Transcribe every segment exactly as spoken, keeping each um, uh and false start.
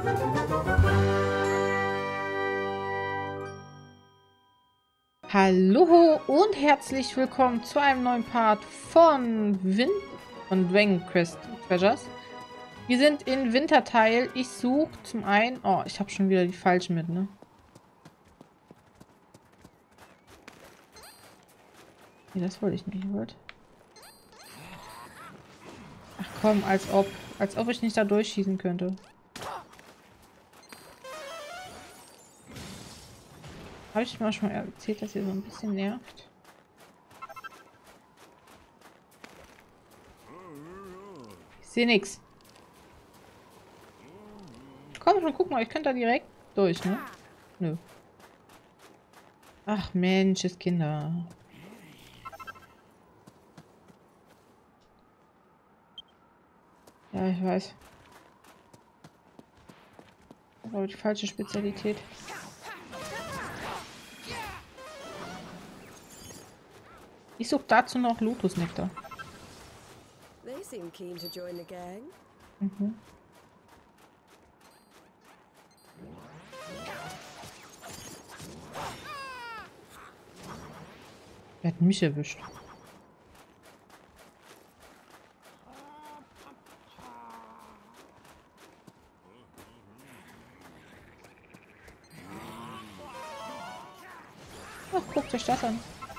Hallo und herzlich willkommen zu einem neuen Part von Win von Dragon Quest Treasures. Wir sind in Winterteil. Ich suche zum einen... Oh, ich habe schon wieder die falschen mit, ne? Nee, das wollte ich nicht. Wollt. Ach komm, als ob. Als ob ich nicht da durchschießen könnte. Habe ich mal schon mal erzählt, dass ihr so ein bisschen nervt? Ich sehe nichts. Komm schon, guck mal, ich könnte da direkt durch, ne? Nö. Ach Mensch, ist Kinder. Ja, ich weiß. Aber die falsche Spezialität. Ich suche dazu noch Lotusnektar. Mhm. Er hat mich erwischt. Ach, guckt euch das an.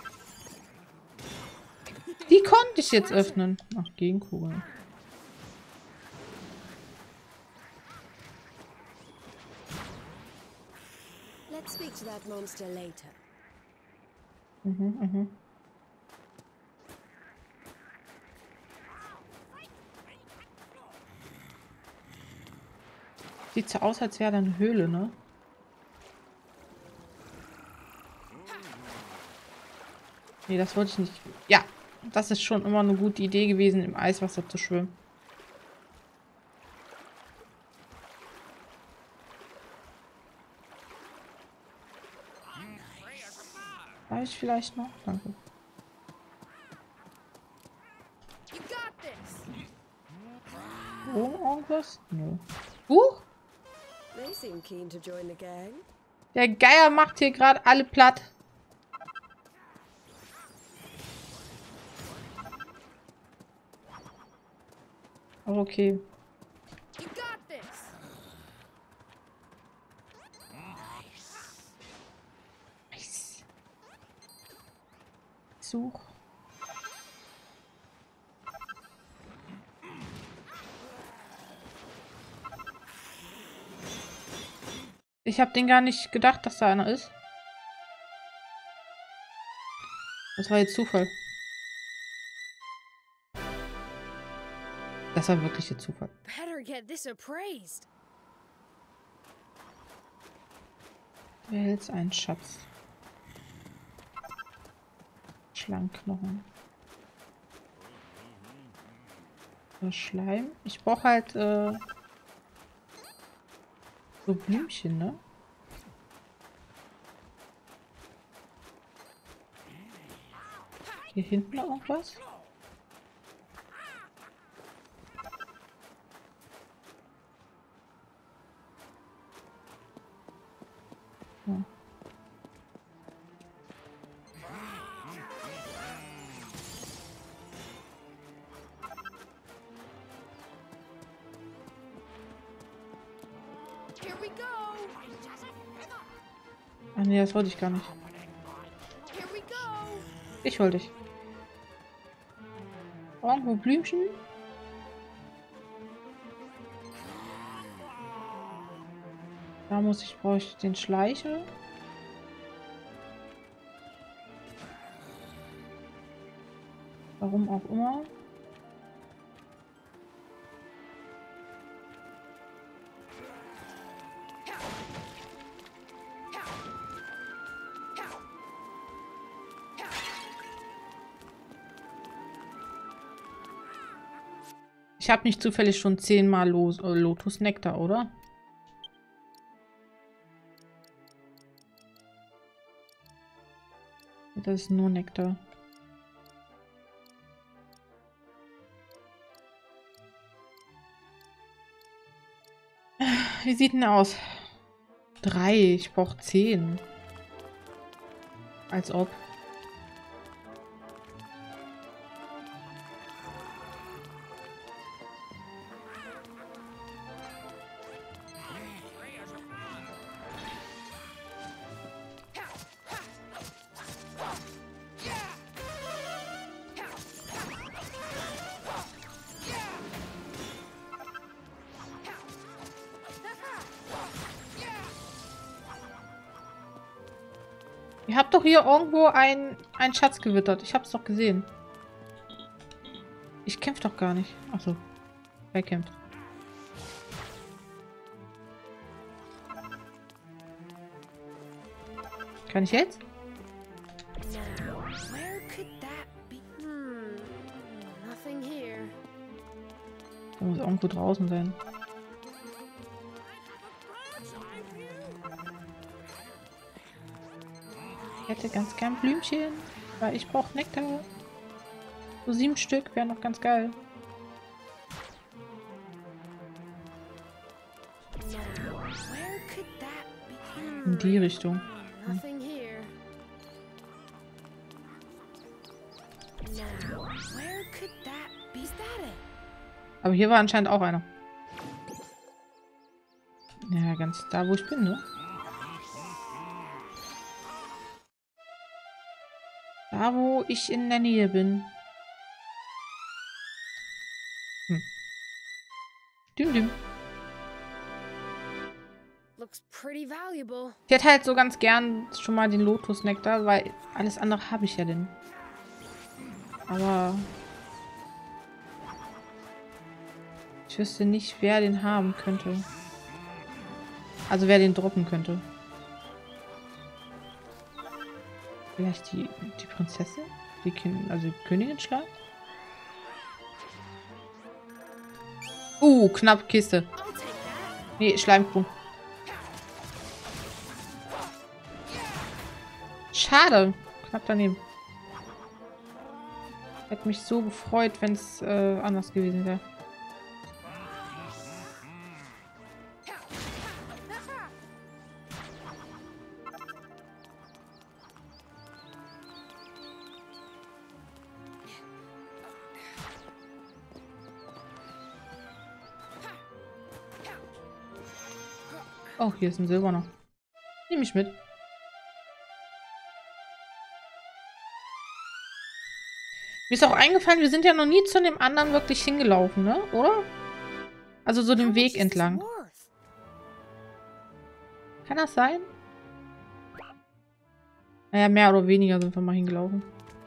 Die konnte ich jetzt öffnen. Ach, Gegenkugeln. Let's speak to that monster later. Mhm, mhm. Sieht so aus, als wäre da eine Höhle, ne? Nee, das wollte ich nicht. Ja, das ist schon immer eine gute Idee gewesen, im Eiswasser zu schwimmen. War ich vielleicht noch? Danke. Oh, irgendwas? Nö. Huch! Der Geier macht hier gerade alle platt. Aber okay. Nice. Such. Ich habe den gar nicht gedacht, dass da einer ist. Das war jetzt Zufall. Das war wirklich jetzt Zufall. Du hältst einen Schatz. Schlangenknochen. Schleim. Ich brauche halt äh, so Blümchen, ne? Hier hinten noch irgendwas? Ja. Ah nee, das wollte ich gar nicht. Ich wollte dich. Irgendwo Blümchen? Da muss ich, brauche ich den Schleicher. Warum auch immer. Ich habe nicht zufällig schon zehnmal Los äh, Lotusnektar, oder? Das ist nur Nektar. Wie sieht denn der aus? Drei. Ich brauche zehn. Als ob. Ihr habt doch hier irgendwo ein, einen Schatz gewittert. Ich hab's doch gesehen. Ich kämpfe doch gar nicht. Achso. Wer kämpft? Kann ich jetzt? Now, where could that be? Hmm. Nothing here. Da muss irgendwo draußen sein. Ich hätte ganz gern Blümchen, weil ich brauche Nektar. So sieben Stück wären noch ganz geil. Now, where could that be? In die Richtung. Nothing here. Now, where could that be? Is that it? Aber hier war anscheinend auch einer. Ja, ganz da, wo ich bin, ne? Da, wo ich in der Nähe bin. Hm. Düm, düm. Looks pretty valuable. Ich hätte halt so ganz gern schon mal den Lotus-Nektar, weil alles andere habe ich ja denn. Aber ich wüsste nicht, wer den haben könnte. Also wer den droppen könnte. Vielleicht die, die Prinzessin? Die kind, also die Königin schlagen? Uh, knapp Kiste. I'll take that. Nee, Schleimkuh. Schade. Knapp daneben. Hätte mich so gefreut, wenn es äh, anders gewesen wäre. Oh, hier ist ein Silberner. Nehme ich mit. Mir ist auch eingefallen, wir sind ja noch nie zu dem anderen wirklich hingelaufen, ne? Oder? Also so den Weg entlang. Kann das sein? Naja, mehr oder weniger sind wir mal hingelaufen.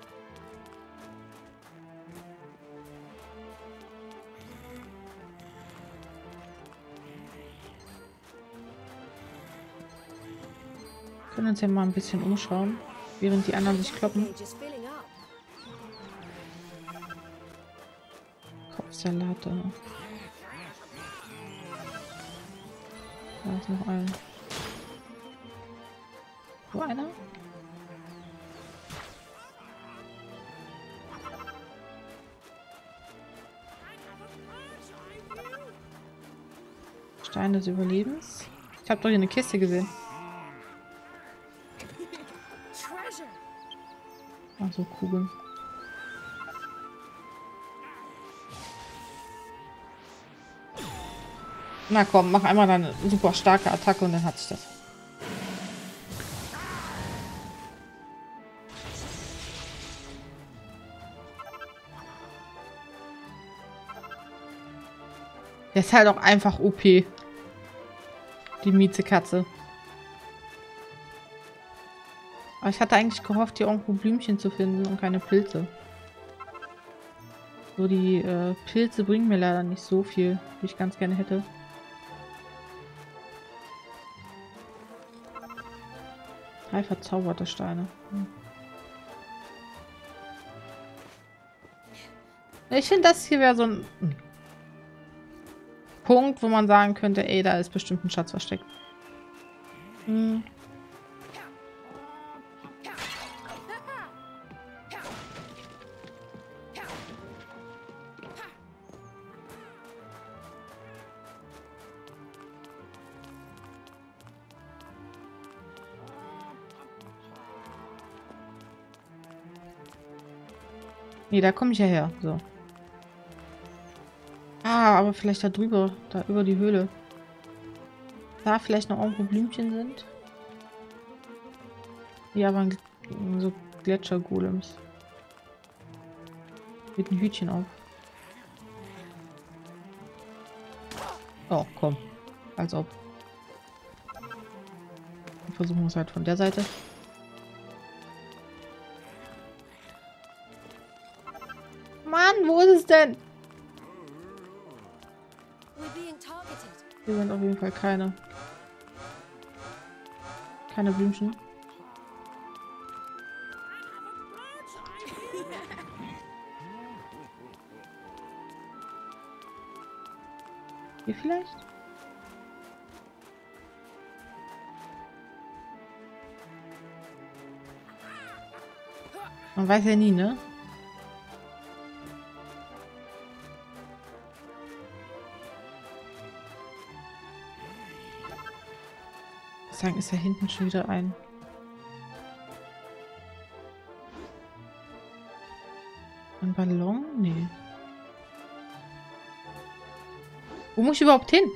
Wir können uns ja mal ein bisschen umschauen, während die anderen sich kloppen. Kopfsalat. Da ist noch ein. Wo einer? Stein des Überlebens. Ich habe doch hier eine Kiste gesehen. Ach so, Kugeln. Na komm, mach einmal deine super starke Attacke und dann hat sich das. Der ist halt auch einfach O P. Die Miezekatze. Aber ich hatte eigentlich gehofft, hier irgendwo Blümchen zu finden und keine Pilze. So, die äh, Pilze bringen mir leider nicht so viel, wie ich ganz gerne hätte. Drei verzauberte Steine. Hm. Ich finde, das hier wäre so ein hm. Punkt, wo man sagen könnte, ey, da ist bestimmt ein Schatz versteckt. Hm. Nee, da komme ich ja her. So. Ah, aber vielleicht da drüber. Da über die Höhle. Da vielleicht noch irgendwo Blümchen sind. Ja, aber so Gletschergolems. Mit ein Hütchen auf. Oh, komm. Als ob. Wir versuchen es halt von der Seite. Mann, wo ist es denn? Hier sind auf jeden Fall keine. Keine Blümchen. Hier vielleicht? Man weiß ja nie, ne? Sagen, ist da hinten schon wieder ein. Ein Ballon? Nee. Wo muss ich überhaupt hin?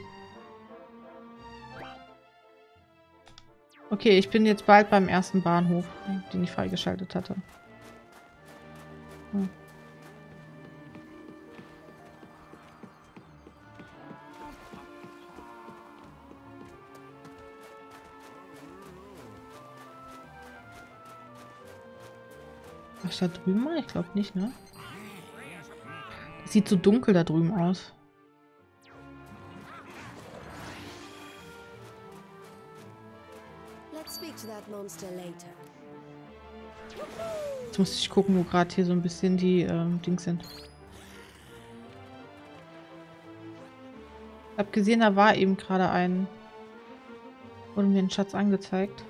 Okay, ich bin jetzt bald beim ersten Bahnhof, den ich freigeschaltet hatte. Hm. Ach, da drüben mal? Ich glaube nicht, ne? Das sieht so dunkel da drüben aus. Jetzt muss ich gucken, wo gerade hier so ein bisschen die ähm, Dings sind. Ich habe gesehen, da war eben gerade ein... Wurde mir ein Schatz angezeigt.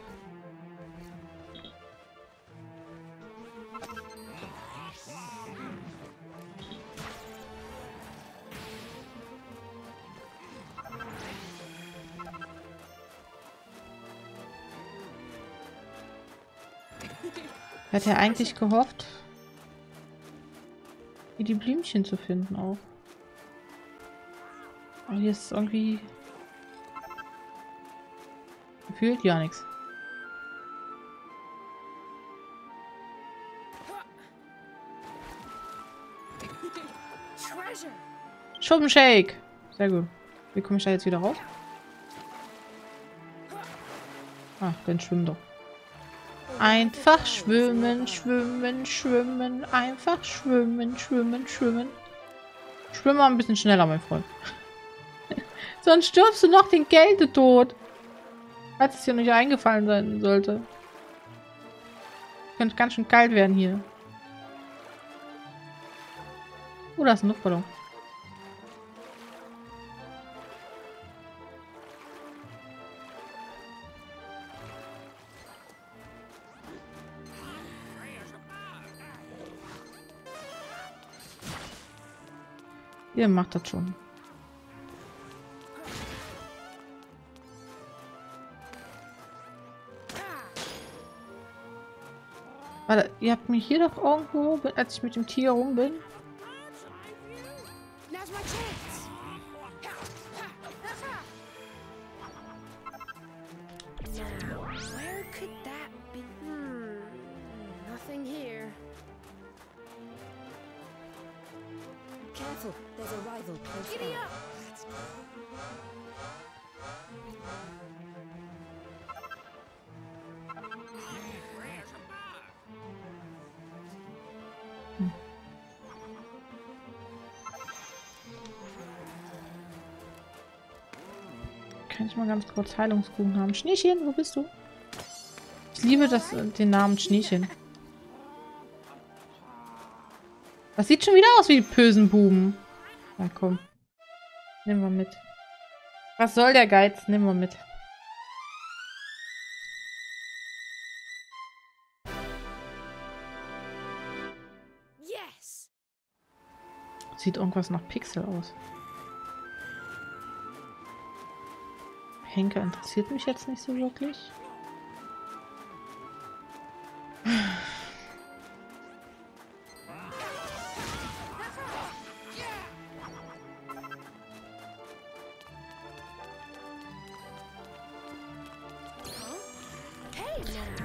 Hat er eigentlich gehofft, hier die Blümchen zu finden auch. Aber hier ist irgendwie... Gefühlt ja nichts. Schuppenshake! Sehr gut. Wie komme ich da jetzt wieder raus? Ah, dann schwimm doch. Einfach schwimmen, schwimmen, schwimmen. Einfach schwimmen, schwimmen, schwimmen. Schwimm mal ein bisschen schneller, mein Freund. Sonst stirbst du noch den Kältetod. Falls es dir nicht eingefallen sein sollte. Könnte ganz schön kalt werden hier. Oh, da ist ein Luftballon. Ihr macht das schon. Warte, ihr habt mich hier doch irgendwo, als ich mit dem Tier rum bin. There's a rival close by. Hm. Kann ich mal ganz kurz Heilungskuchen haben? Schneechen, wo bist du? Ich liebe das, den Namen Schneechen. Das sieht schon wieder aus wie die bösen Buben. Na komm. Nehmen wir mit. Was soll der Geiz? Nehmen wir mit. Yes. Sieht irgendwas nach Pixel aus. Henker interessiert mich jetzt nicht so wirklich.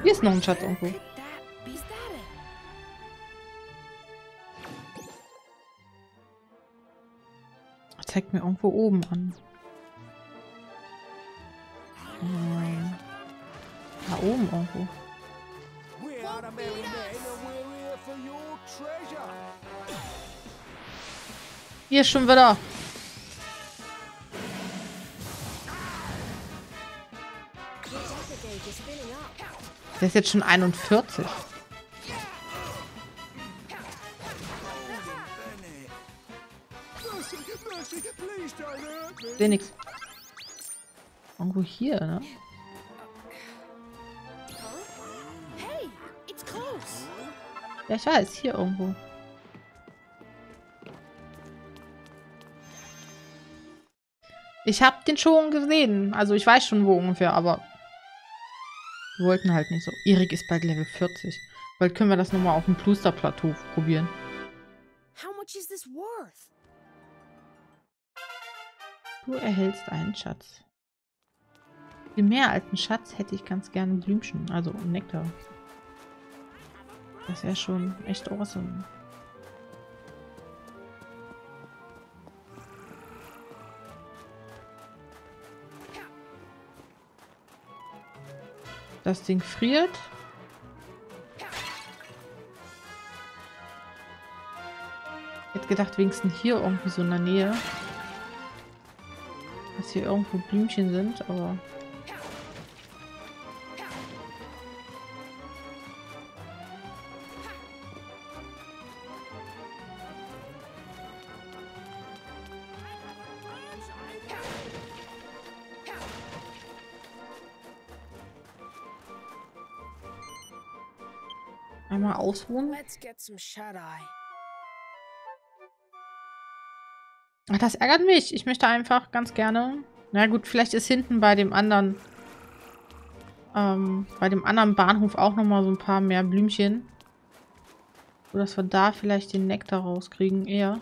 Hier ist noch ein Schatz irgendwo. Could that be? Is that it? Zeigt mir irgendwo oben an. Hm. Da oben irgendwo. We are the merry men and we're here for your treasure. Hier ist schon wieder. Der ist jetzt schon einundvierzig. Mercy, mercy, please don't hurt me. Sehe nix. Irgendwo hier, ne? Hey, it's close. Ja, ich weiß, hier irgendwo. Ich habe den schon gesehen. Also ich weiß schon wo ungefähr, aber wir wollten halt nicht so. Erik ist bald Level vierzig. Bald können wir das nochmal auf dem Pluster-Plateau probieren. How much is this worth? Du erhältst einen Schatz. Viel mehr als einen Schatz hätte ich ganz gerne Blümchen, also Nektar. Das wäre schon echt awesome. Das Ding friert. Ich hätte gedacht, wenigstens hier irgendwie so in der Nähe. Dass hier irgendwo Blümchen sind, aber... Einmal ausruhen. Let's get some shut-eye. Ach, das ärgert mich. Ich möchte einfach ganz gerne... Na gut, vielleicht ist hinten bei dem anderen... Ähm, bei dem anderen Bahnhof auch nochmal so ein paar mehr Blümchen. So dass wir da vielleicht den Nektar rauskriegen eher.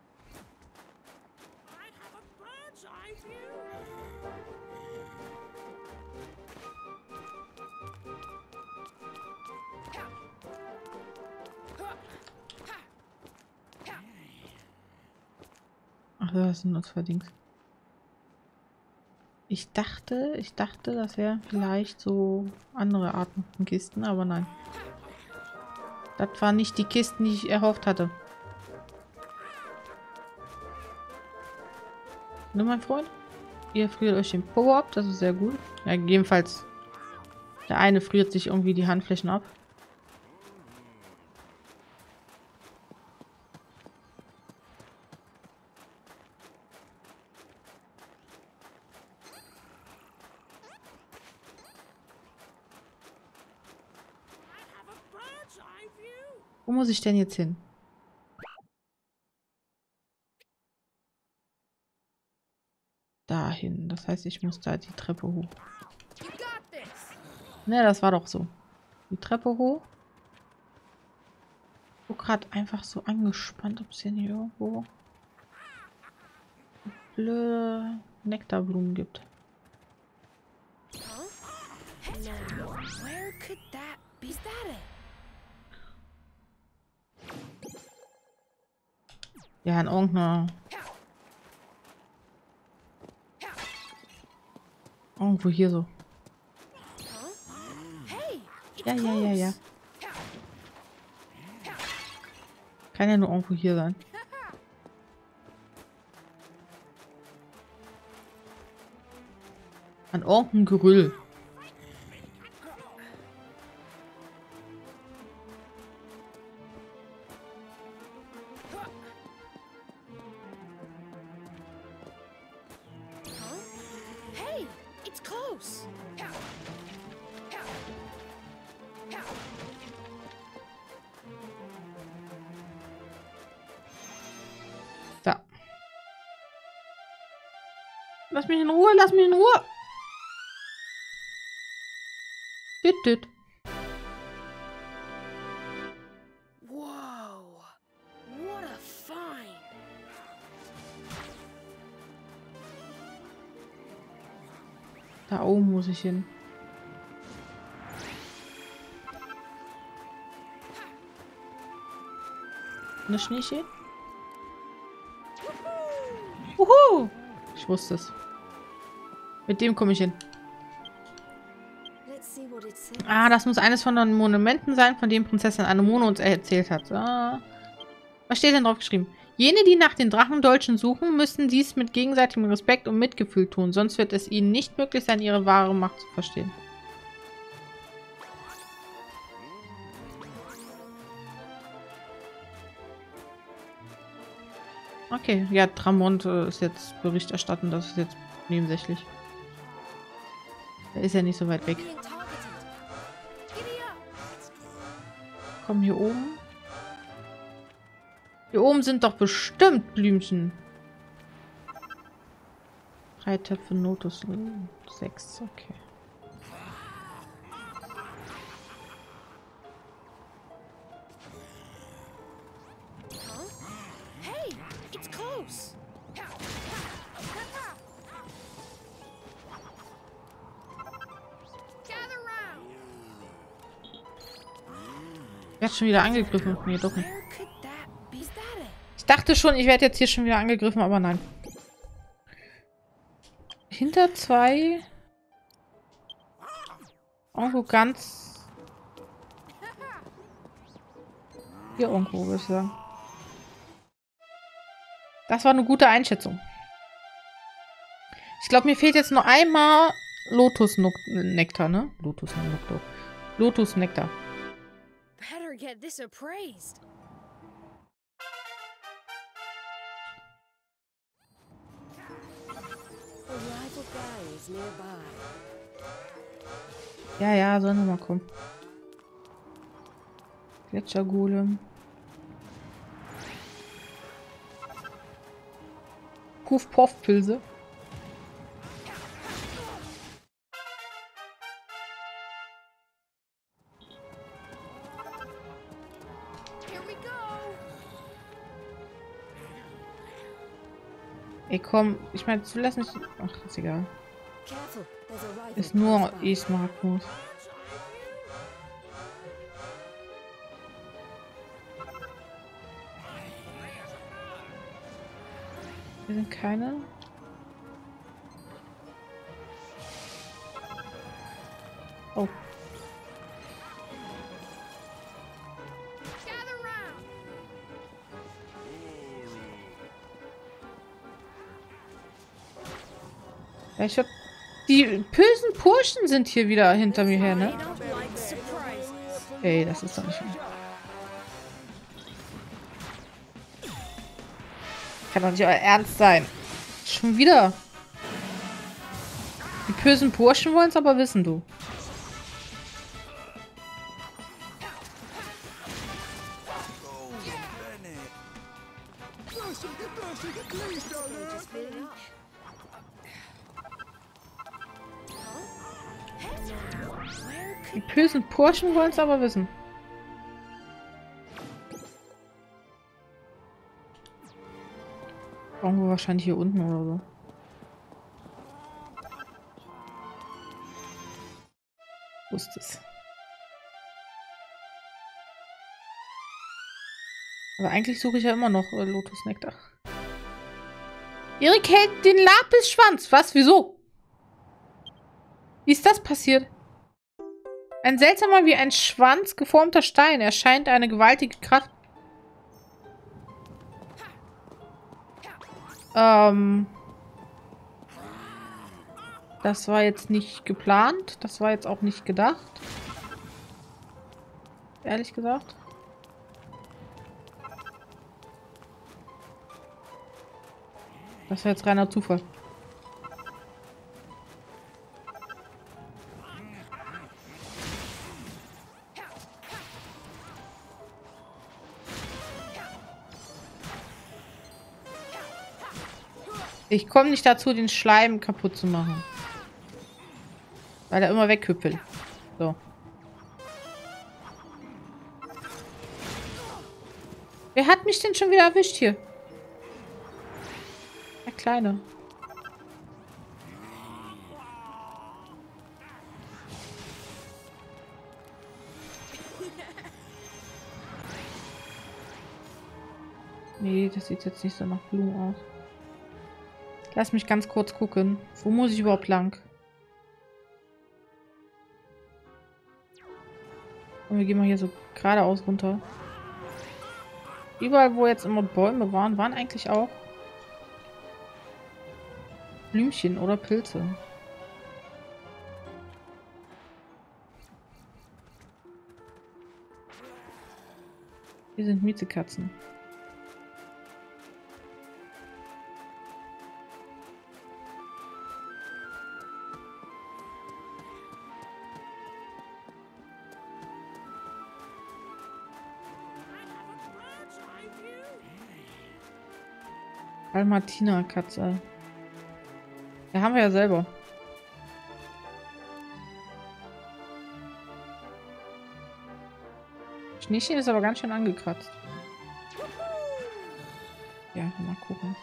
Ach, das sind nur zwei Dings. Ich dachte, ich dachte, das wären vielleicht so andere Arten von Kisten, aber nein. Das waren nicht die Kisten, die ich erhofft hatte. Ne, mein Freund? Ihr friert euch den Po ab, das ist sehr gut. Ja, jedenfalls. Der eine friert sich irgendwie die Handflächen ab. Wo muss ich denn jetzt hin? Dahin. Das heißt, ich muss da die Treppe hoch. You got this. Ne, das war doch so. Die Treppe hoch. Ich bin gerade einfach so angespannt, ob es hier nicht irgendwo blöde Nektarblumen gibt. Huh? Hey, where could that be? Is that it? Ja, in irgendeiner... Irgendwo hier so. Hey, it's Ja, ja, ja, ja. close. Kann ja nur irgendwo hier sein. An irgendeinem Gerüll. Hey, it's close. Da. Lass mich in Ruhe, lass mich in Ruhe. Düt, düt. Whoa, what a find. Da oben muss ich hin. Eine Schneeschee? Uhu! Ich wusste es. Mit dem komme ich hin. Let's see what it says. Ah, das muss eines von den Monumenten sein, von dem Prinzessin Anemone uns erzählt hat. Ah. Was steht denn drauf geschrieben? Jene, die nach den Drachendolchen suchen, müssen dies mit gegenseitigem Respekt und Mitgefühl tun, sonst wird es ihnen nicht möglich sein, ihre wahre Macht zu verstehen. Okay, ja, Tramont äh, ist jetzt Bericht erstatten, das ist jetzt nebensächlich. Der ist ja nicht so weit weg. Being targeted. Giddy up. Komm, hier oben. Hier oben sind doch bestimmt Blümchen. Drei Töpfe Notus. Sechs, okay. Huh? Hey, it's close. Gather round. Ich werde schon wieder angegriffen. Nee, doch nicht. Where could that be? Is that it? Ich dachte schon, ich werde jetzt hier schon wieder angegriffen, aber nein. Hinter zwei. Irgendwo ganz. Hier irgendwo, würde ich sagen. Das war eine gute Ich glaube, mir fehlt jetzt nur einmal Lotus-Nektar, ne? Lotus-Nektar. Lotus-Nektar. Better get this appraised. A rival gang is nearby. Ja, ja, sollen wir mal kommen. Gletschergolem. Puff-Poff-Pilze. Here we go. Ey, komm. Ich meine, zulass mich... Ach, ist egal. Careful, there's a rival. Ist nur close by. E-Smartphone. Hier sind keine. Oh. Gather round. Ja, ich hab... Die bösen Burschen sind hier wieder hinter mir her, I ne? don't like surprises. Ey, das ist doch nicht... Kann doch nicht euer Ernst sein. Schon wieder. Die bösen Burschen wollen es aber wissen, du. Just fill it up. Where Die could bösen Burschen wollen es aber wissen. Irgendwo wahrscheinlich hier unten oder so. Wusste es. Aber eigentlich suche ich ja immer noch äh, Lotus-Nektar. Erik hält den Lapis-Schwanz. Was? Wieso? Wie ist das passiert? Ein seltsamer wie ein Schwanz geformter Stein. Er scheint eine gewaltige Kraft. Ähm. Das war jetzt nicht geplant. Das war jetzt auch nicht gedacht. Ehrlich gesagt. Das war jetzt reiner Zufall. Ich komme nicht dazu, den Schleim kaputt zu machen. Weil er immer weghüppelt. So. Wer hat mich denn schon wieder erwischt hier? Der Kleine. Nee, das sieht jetzt nicht so nach Blumen aus. Lass mich ganz kurz gucken. Wo muss ich überhaupt lang? Und wir gehen mal hier so geradeaus runter. Überall, wo jetzt immer Bäume waren, waren eigentlich auch Blümchen oder Pilze. Hier sind Miezekatzen. Dalmatiner-Katze. Ja, haben wir ja selber. Schneechen ist aber ganz schön angekratzt. Ja, mal gucken.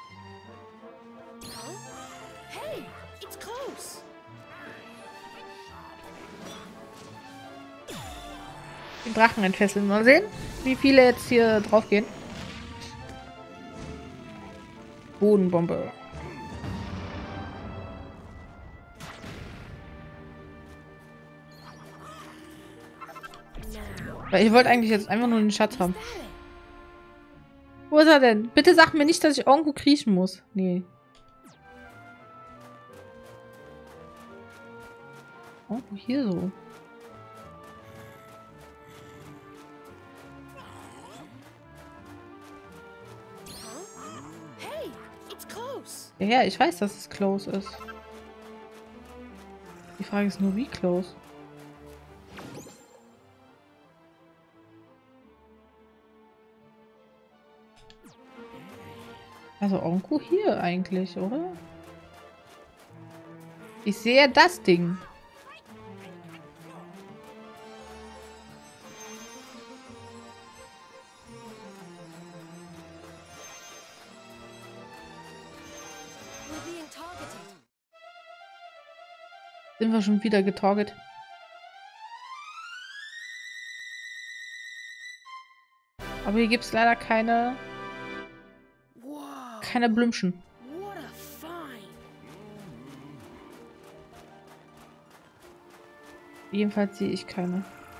Hey, it's close. Den Drachen entfesseln. Mal sehen, wie viele jetzt hier drauf gehen. Bodenbombe. Weil ich wollte eigentlich jetzt einfach nur den Schatz haben. Wo ist er denn? Bitte sag mir nicht, dass ich irgendwo kriechen muss. Nee. Oh, hier so. Hey, it's close. Ja, ja, ich weiß, dass es close ist. Die Frage ist nur, wie close. Also irgendwo hier eigentlich, oder? Ich sehe das Ding. We're being targeted. Sind wir schon wieder getarget? Aber hier gibt es leider keine... Whoa. keine Blümchen. What a find. Jedenfalls sehe ich keine.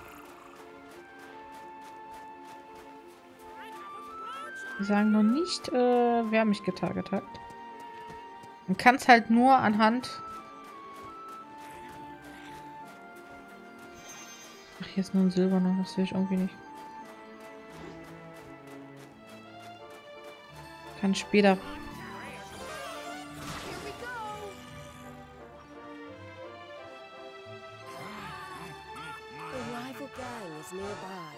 Wir sagen noch nicht, äh, wer mich getarget hat. Man kann es halt nur anhand... Ach, hier ist nur ein silberner, das sehe ich irgendwie nicht. Kann später. Here we go. The rival gang is nearby.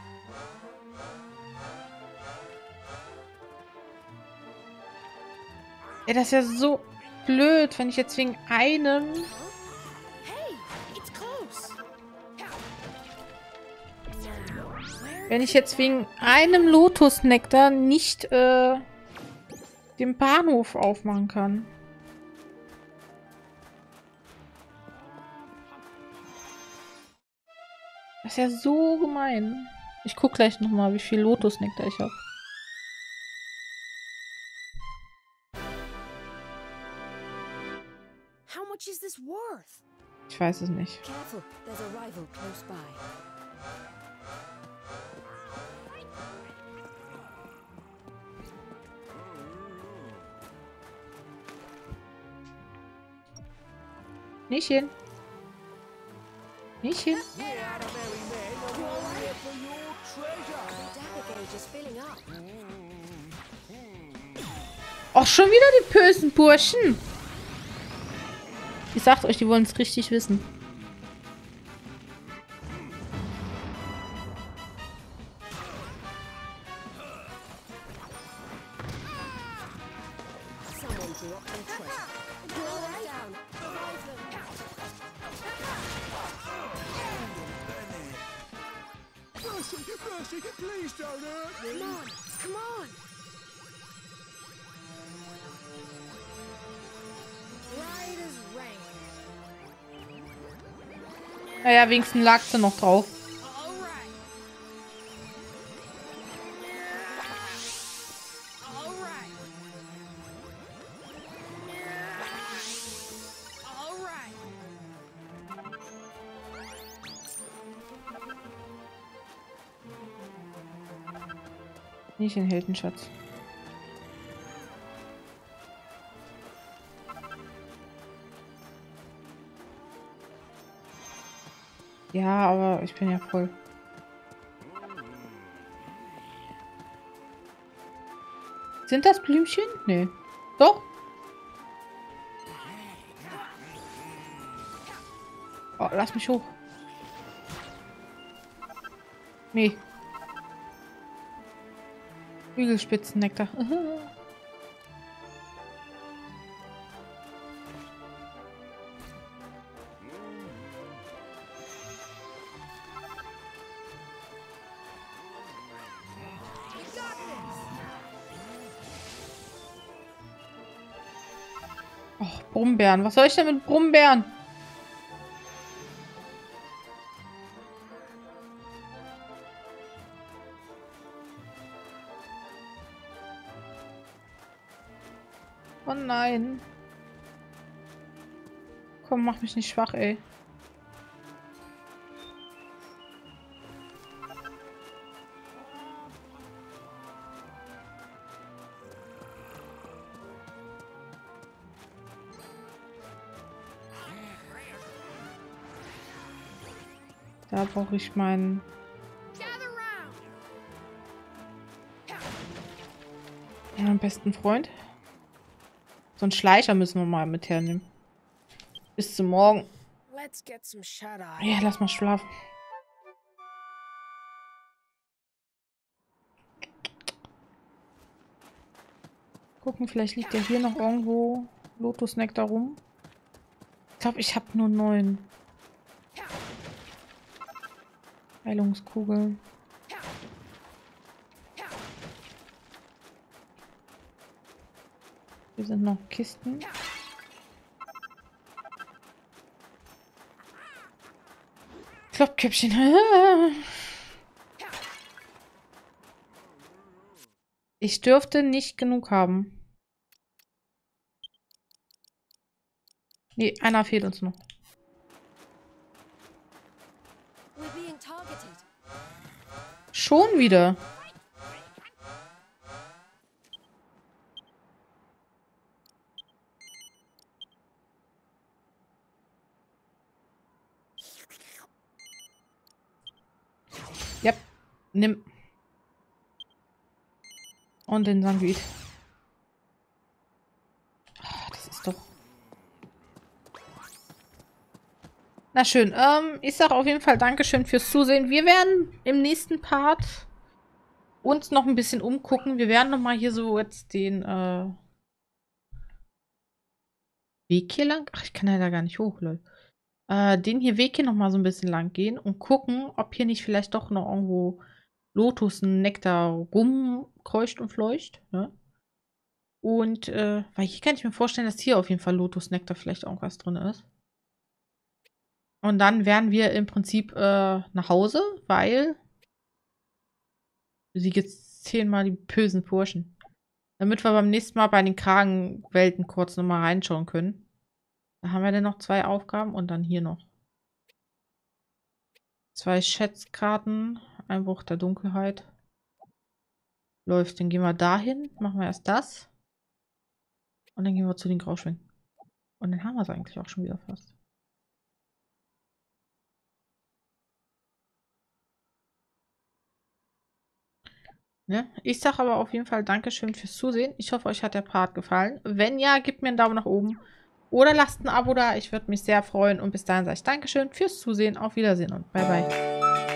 Ey, das ist ja so blöd, wenn ich jetzt wegen einem... Hey, it's close. Now, where Wenn ich jetzt wegen einem Lotusnektar nicht äh, den Bahnhof aufmachen kann. Das ist ja so gemein. Ich guck gleich nochmal, wie viel Lotusnektar ich habe. How much is this worth? Ich weiß es nicht. Careful, there's a rival close by. Nichtchen. Nichtchen. We're out of merry men and we're here for your treasure. The dagger gauge is filling up. Ach, schon wieder die bösen Burschen. Ich sag's euch, die wollen es richtig wissen. Someone dropped their treasure. Draw them down. Revive them. Mercy, mercy, please don't hurt me. Come on, come on. Right as rain. Naja, wenigstens lag sie noch drauf. All right. Nicht den Heldenschatz. Ja, aber ich bin ja voll. Sind das Blümchen? Nee. Doch. Oh, lass mich hoch. Nee. Hügelspitzennektar. Oh, Brumbeeren. Was soll ich denn mit Brumbeeren? Oh nein. Komm, mach mich nicht schwach, ey. Da brauche ich meinen... meinen besten Freund. So einen Schleicher müssen wir mal mit hernehmen. Bis zum Morgen. Let's get some shut-eye. Ja, lass mal schlafen. Gucken, vielleicht liegt ja hier noch irgendwo Lotusnektar rum. Ich glaube, ich habe nur neun. Heilungskugeln. Hier sind noch Kisten. Kloppkäppchen. Ich dürfte nicht genug haben. Nee, einer fehlt uns noch. Schon wieder. Ja, nimm. Und den Sanguid. Das ist doch... Na schön. Ähm, ich sage auf jeden Fall Dankeschön fürs Zusehen. Wir werden im nächsten Part uns noch ein bisschen umgucken. Wir werden noch mal hier so jetzt den äh, Weg hier lang... Ach, ich kann ja da gar nicht hoch, Leute. Äh, den hier Weg hier noch mal so ein bisschen lang gehen und gucken, ob hier nicht vielleicht doch noch irgendwo Lotus-Nektar rumkreucht und fleucht. Ne? Und, äh, weil hier kann ich mir vorstellen, dass hier auf jeden Fall Lotus-Nektar vielleicht irgendwas drin ist. Und dann werden wir im Prinzip äh, nach Hause, weil sie jetzt zehnmal die bösen Burschen. Damit wir beim nächsten Mal bei den Kragenwelten kurz nochmal reinschauen können. Da haben wir dann noch zwei Aufgaben und dann hier noch. Zwei Schätzkarten, Einbruch der Dunkelheit. Läuft, dann gehen wir dahin, machen wir erst das. Und dann gehen wir zu den Grauschwingen. Und dann haben wir es eigentlich auch schon wieder fast. Ne? Ich sage aber auf jeden Fall Dankeschön fürs Zusehen. Ich hoffe, euch hat der Part gefallen. Wenn ja, gebt mir einen Daumen nach oben. Oder lasst ein Abo da. Ich würde mich sehr freuen. Und bis dahin sage ich Dankeschön fürs Zusehen. Auf Wiedersehen und bye bye.